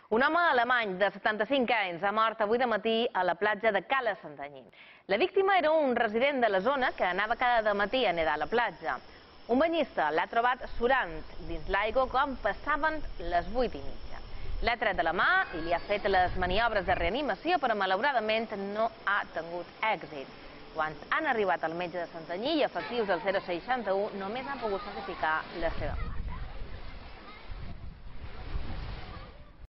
Un home alemany de 75 anys ha mort avui de matí a la platja de Cala Santanyí. La víctima era un resident de la zona que anava cada matí a nedar a la platja. Un banyista l'ha trobat surant dins l'aigua quan passaven les 8:30. L'ha tret de la mà i li ha fet les maniobres de reanimació, però malauradament no ha tingut èxit. Quan han arribat el metge de Santanyí i efectius del 061, només han pogut certificar la seva mort.